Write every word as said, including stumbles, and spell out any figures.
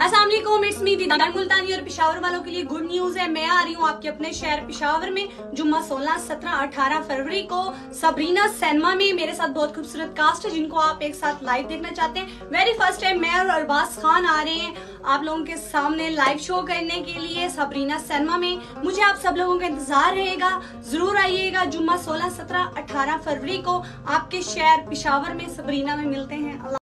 अस्सलाम वालेकुम, it's me दीदार मुल्तानी। और पेशावर वालों के लिए गुड न्यूज है। मैं आ रही हूँ आपके अपने शहर पेशावर में जुम्मा सोलह, सत्रह, अठारह फरवरी को सबरीना सिनेमा में। मेरे साथ बहुत खूबसूरत कास्ट है जिनको आप एक साथ लाइव देखना चाहते हैं। वेरी फर्स्ट टाइम मैं और अरबाज खान आ रहे हैं आप लोगों के सामने लाइव शो करने के लिए सबरीना सिनेमा में। मुझे आप सब लोगों का इंतजार रहेगा, जरूर आइएगा। जुम्मा सोलह, सत्रह, अठारह फरवरी को आपके शहर पेशावर में सबरीना में मिलते हैं।